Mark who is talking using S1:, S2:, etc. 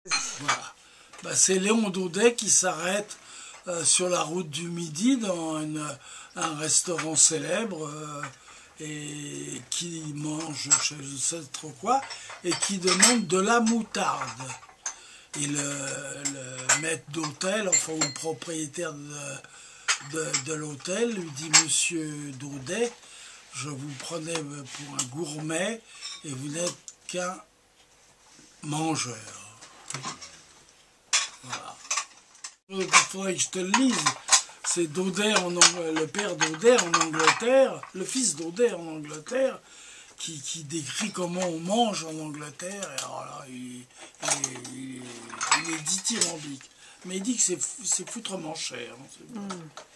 S1: Voilà. Bah, c'est Léon Daudet qui s'arrête sur la route du Midi dans un restaurant célèbre et qui mange je ne sais trop quoi et qui demande de la moutarde. Et le maître d'hôtel, enfin ou le propriétaire de l'hôtel lui dit: Monsieur Daudet, je vous prenais pour un gourmet et vous n'êtes qu'un mangeur. Voilà. Il faudrait que je te le lise. C'est Daudet, le père Daudet en Angleterre, le fils Daudet en Angleterre, qui décrit comment on mange en Angleterre. Et alors là, il est dithyrambique. Mais il dit que c'est foutrement cher. Hein,